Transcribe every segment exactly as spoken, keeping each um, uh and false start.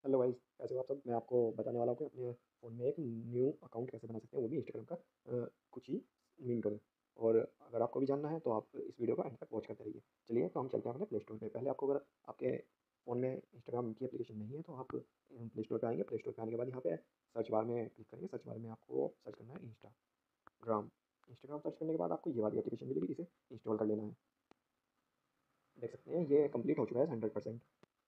Hello guys, कैसे हो आप सब। मैं आपको बताने वाला हूँ कि अपने फ़ोन में एक न्यू अकाउंट कैसे बना सकते हैं, वो भी इंस्टाग्राम का अ, कुछ ही मिनटों में। और अगर आपको भी जानना है तो आप इस वीडियो को एंड तक वॉच करते रहिए। चलिए तो हम चलते हैं अपने प्ले स्टोर पे। पहले आपको, अगर आपके फ़ोन में इंस्टाग्राम की एप्लीकेशन नहीं है तो आप प्ले स्टोर पे आएंगे। प्ले स्टोर पे आने के बाद यहाँ पे सर्च बार में क्लिक करेंगे। सर्च बार में आपको सर्च करना है इंस्टाग्राम। इंस्टाग्राम सर्च करने के बाद आपको ये वाली एप्लीकेशन मिलेगी, इसे इंस्टॉल कर लेना है। देख सकते हैं ये कंप्लीट हो चुका है हंड्रेड परसेंट।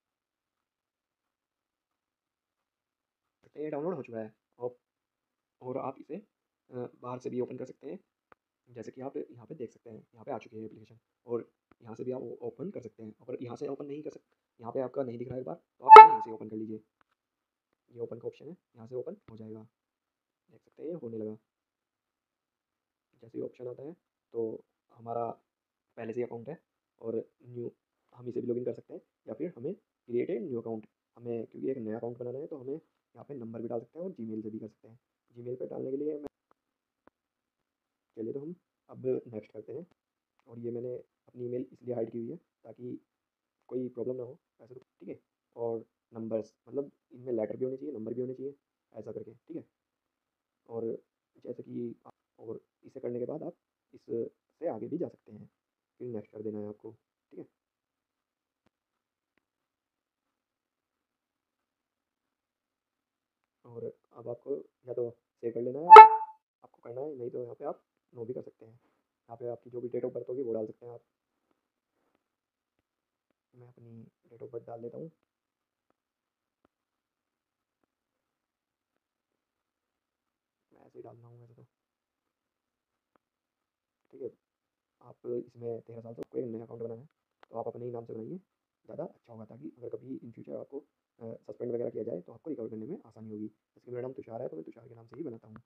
ये डाउनलोड हो चुका है। और और आप इसे अ, बाहर से भी ओपन कर सकते हैं। जैसे कि आप यहाँ पे देख सकते हैं, यहाँ पे आ चुकी है एप्लीकेशन। और यहाँ से भी आप ओपन कर सकते हैं। अगर यहाँ से ओपन नहीं कर सकते, यहाँ पे आपका नहीं दिख रहा है एक बार, तो आप यहाँ से ओपन कर लीजिए। ये ओपन का ऑप्शन है, यहाँ से ओपन हो जाएगा। देख सकते हैं ये होने लगा। जैसे ही ऑप्शन आता है तो हमारा पहले से ही अकाउंट है और न्यू, हम इसे भी लॉगिन कर सकते हैं। या फिर हमें क्रिएट ए न्यू अकाउंट, हमें क्योंकि एक नया अकाउंट बनाना है तो हमें यहाँ पे नंबर भी डाल सकते हैं और जीमेल से भी कर सकते हैं। जीमेल पे डालने के लिए मैं, चलिए तो हम अब नेक्स्ट करते हैं। और ये मैंने अपनी ईमेल इसलिए हाइड की हुई है ताकि कोई प्रॉब्लम ना हो, ऐसे तो ठीक है। और नंबर्स, मतलब इनमें लेटर भी होने चाहिए, नंबर भी होने चाहिए, ऐसा करके ठीक है। और जैसे कि आप- और इसे करने के बाद आप इससे आगे भी जा सकते हैं। फिर नेक्स्ट कर देना है आपको, ठीक है। और अब आपको या तो सेव कर लेना है, या आपको करना है, नहीं तो यहाँ पे आप नो भी कर सकते हैं। यहाँ पे आपकी जो भी डेट ऑफ बर्थ होगी वो डाल सकते हैं आप। मैं अपनी डेट ऑफ बर्थ डाल देता हूँ। मैं ऐसे ही डालना हूँ वैसे तो, ठीक है। आप इसमें तेरह साल से कोई नया अकाउंट बनाना है तो आप अपने ही नाम से बनाइए, ज़्यादा अच्छा होगा, ताकि अगर कभी इन फ्यूचर आपको सस्पेंड वगैरह किया जाए तो आपको रिकवर करने में आसानी होगी। जैसे कि मेरा नाम तुषार है तो मैं तुषार के नाम से ही बनाता हूँ।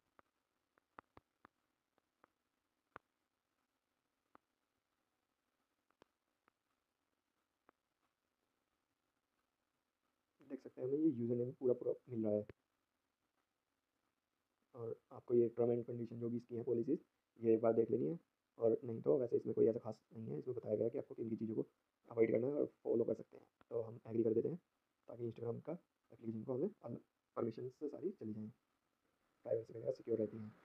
देख सकते हैं हमें ये यूज़र नेम पूरा पूरा मिल रहा है। और आपको ये टर्म एंड कंडीशन जो भी इसकी है पॉलिसीज़, ये एक बार देख लेनी है। और नहीं तो वैसे इसमें कोई ऐसा खास नहीं है, इसमें बताया गया है कि आपको किन की चीज़ों को अवॉइड करना है और फॉलो कर सकते हैं। तो हम एग्री कर देते हैं ताकि इंस्टाग्राम का एप्लीकेशन को हमें परमिशन से सारी चली जाएँ, प्राइवेसी वगैरह सिक्योर रहती हैं।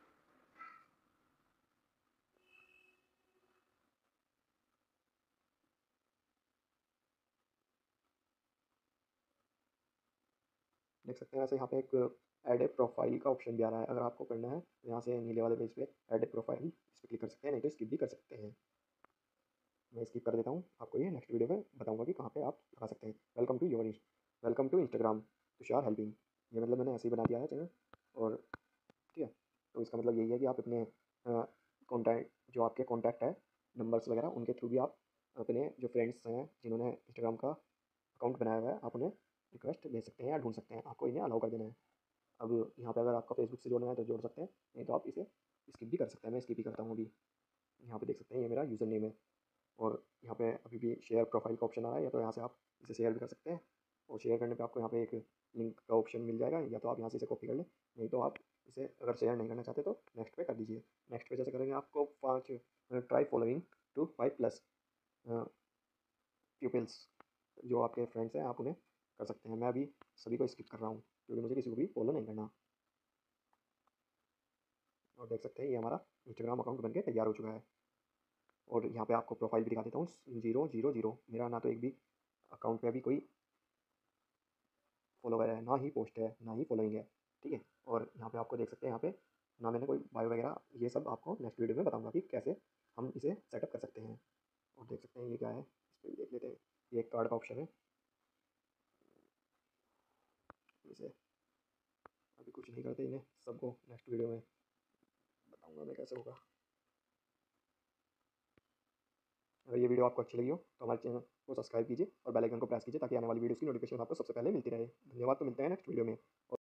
देख सकते हैं वैसे यहाँ पे एक ऐड ए प्रोफाइल का ऑप्शन भी आ रहा है। अगर आपको करना है तो यहाँ से नीले वाले पेज पे ऐड ए प्रोफाइल, इस पर क्लिक कर सकते हैं, नहीं तो स्किप भी कर सकते हैं। मैं स्किप कर देता हूँ, आपको ये नेक्स्ट वीडियो में बताऊंगा कि कहाँ पे आप लगा सकते हैं। Welcome to your welcome to Instagram Tushar helping. ये मतलब मैंने ऐसे ही बना दिया है चैनल। और ठीक है, तो इसका मतलब यही है कि आप अपने कॉन्टैक्ट, जो आपके कॉन्टैक्ट है, नंबर्स वगैरह, उनके थ्रू भी आप अपने जो फ्रेंड्स हैं जिन्होंने इंस्टाग्राम का अकाउंट बनाया हुआ है, आप उन्हें रिक्वेस्ट भेज सकते हैं या ढूंढ सकते हैं। आपको इन्हें अलाउ कर देना है। अब यहाँ पे अगर आपका फेसबुक से जोड़ना है तो जोड़ सकते हैं, नहीं तो आप इसे स्किप भी कर सकते हैं। मैं स्किप ही करता हूँ अभी। यहाँ पे देख सकते हैं ये मेरा यूज़र नेम है। और यहाँ पे अभी भी शेयर प्रोफाइल का ऑप्शन आ रहा है, या तो यहाँ से आप इसे शेयर भी कर सकते हैं। और शेयर करने पे आपको यहाँ पे एक लिंक का ऑप्शन मिल जाएगा, या तो आप यहाँ से इसे कॉपी कर लें, नहीं तो आप इसे अगर शेयर नहीं करना चाहते तो नेक्स्ट पे कर दीजिए। नेक्स्ट पे जैसे करेंगे आपको पाँच, try following two five plus peoples, जो आपके फ्रेंड्स हैं आप उन्हें कर सकते हैं। मैं अभी सभी को स्किप कर रहा हूँ क्योंकि मुझे किसी को भी फॉलो नहीं करना। और देख सकते हैं ये हमारा इंस्टाग्राम अकाउंट बनके तैयार हो चुका है। और यहाँ पे आपको प्रोफाइल भी दिखा देता हूँ, जीरो जीरो जीरो, मेरा ना तो एक भी अकाउंट पे अभी कोई फॉलोवर है, ना ही पोस्ट है, ना ही फॉलोइंग है, ठीक है। और यहाँ पे आपको देख सकते हैं, यहाँ पे ना मैंने कोई बायो वगैरह, ये सब आपको नेक्स्ट वीडियो में बताऊंगा कि कैसे हम इसे सेटअप कर सकते हैं। और देख सकते हैं ये क्या है, इस पर भी देख लेते हैं। ये एक कार्ड का ऑप्शन है, इसे अभी कुछ नहीं करते, इन्हें सबको नेक्स्ट वीडियो में बताऊंगा मैं कैसे होगा। अगर ये वीडियो आपको अच्छी लगी हो तो हमारे चैनल को सब्सक्राइब कीजिए और बेल आइकन को प्रेस कीजिए ताकि आने वाली वीडियोस की नोटिफिकेशन आपको सबसे पहले मिलती रहे। धन्यवाद, तो मिलते हैं नेक्स्ट वीडियो में।